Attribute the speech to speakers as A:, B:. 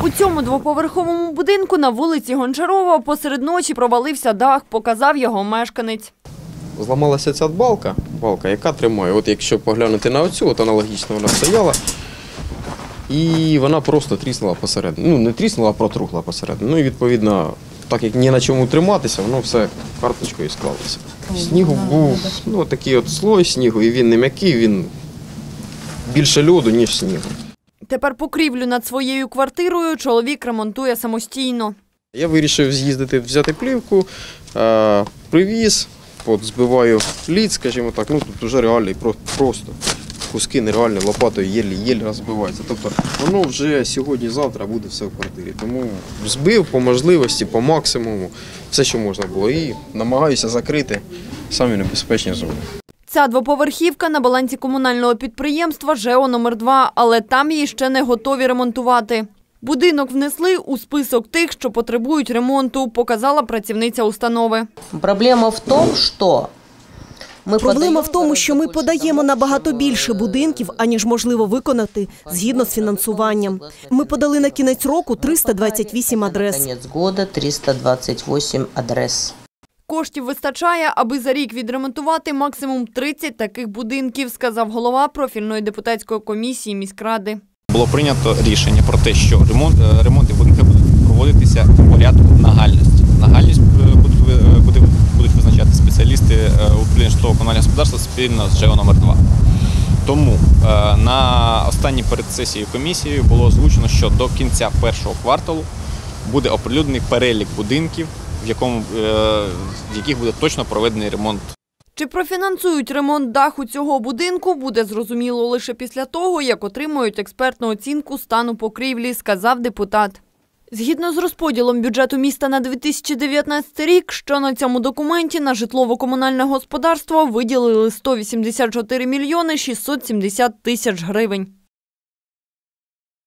A: У цьому двоповерховому будинку на вулиці Гончарова посеред ночі провалився дах, показав його мешканець.
B: Зламалася ця балка, яка тримає. От якщо поглянути на оцю, от аналогічно вона стояла. І вона просто тріснула посередині. Ну, не тріснула, а протрухла посередині. Ну і відповідно, так як ні на чому триматися, воно все карточкою склалося. Снігу був такий от слой снігу, і він не м'який, він більше льоду, ніж снігу.
A: Тепер покрівлю над своєю квартирою чоловік ремонтує самостійно.
B: Я вирішив з'їздити, взяти плівку, привіз, збиваю лід, скажімо так, ну тут вже реально просто куски нереально лопатою єлі-єлі розбиваються. Тобто воно вже сьогодні-завтра буде все в квартирі. Тому збив по можливості, по максимуму, все, що можна було. І намагаюся закрити самі небезпечні зони.
A: Ця двоповерхівка на балансі комунального підприємства ЖЕО номер 2, але там її ще не готові ремонтувати. Будинок внесли у список тих, що потребують ремонту, показала працівниця установи.
C: Проблема в тому,
D: що ми подаємо набагато більше будинків, аніж можливо виконати згідно з фінансуванням. Ми подали на кінець року 328 адрес.
A: Коштів вистачає, аби за рік відремонтувати максимум 30 таких будинків, сказав голова профільної депутатської комісії міськради.
E: Було прийнято рішення про те, що ремонти будинків будуть проводитися в порядку нагальності. Нагальність будуть визначати спеціалісти управління житлово-комунального господарства спільно з ЖЕО номер 2. Тому на останній перед сесією комісії було озвучено, що до кінця першого кварталу буде оприлюднений перелік будинків, в яких буде точно проведений ремонт.
A: Чи профінансують ремонт даху цього будинку, буде зрозуміло лише після того, як отримують експертну оцінку стану покрівлі, сказав депутат. Згідно з розподілом бюджету міста на 2019 рік, що на цьому документі на житлово-комунальне господарство виділили 184 мільйони 670 тисяч гривень.